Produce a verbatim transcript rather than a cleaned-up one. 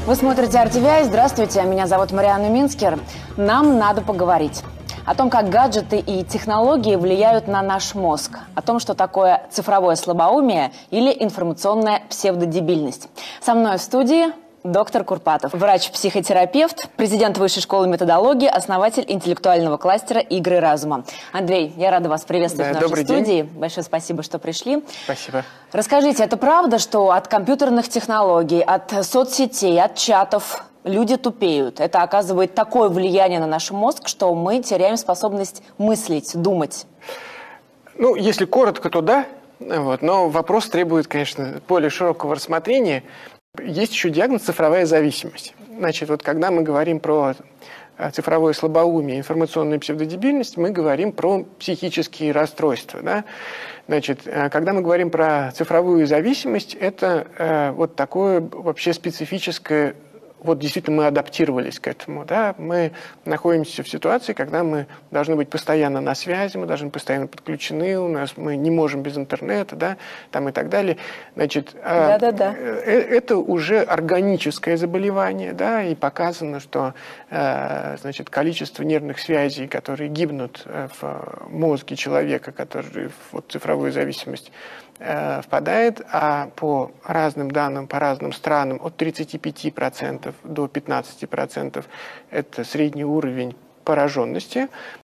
Вы смотрите эр ти ви ай. Здравствуйте, меня зовут Марианна Минскер. Нам надо поговорить о том, как гаджеты и технологии влияют на наш мозг, о том, что такое цифровое слабоумие или информационная псевдодебильность. Со мной в студии доктор Курпатов, врач-психотерапевт, президент Высшей школы методологии, основатель интеллектуального кластера «Игры разума». Андрей, я рада вас приветствовать да, в нашей студии. День. Большое спасибо, что пришли. Спасибо. Расскажите, это правда, что от компьютерных технологий, от соцсетей, от чатов люди тупеют? Это оказывает такое влияние на наш мозг, что мы теряем способность мыслить, думать? Ну, если коротко, то да. Вот. Но вопрос требует, конечно, более широкого рассмотрения. Есть еще диагноз «цифровая зависимость». Значит, вот когда мы говорим про цифровое слабоумие, информационную псевдодебильность, мы говорим про психические расстройства. Да? Значит, когда мы говорим про цифровую зависимость, это э, вот такое вообще специфическое. Вот действительно мы адаптировались к этому. Да? Мы находимся в ситуации, когда мы должны быть постоянно на связи, мы должны быть постоянно подключены, у нас, мы не можем без интернета, да? Там и так далее. Значит, да, да, да. Это уже органическое заболевание, да? И показано, что значит, количество нервных связей, которые гибнут в мозге человека, который в вот, цифровую зависимость впадает, а по разным данным, по разным странам от тридцати пяти процентов до пятнадцати процентов это средний уровень пораженности.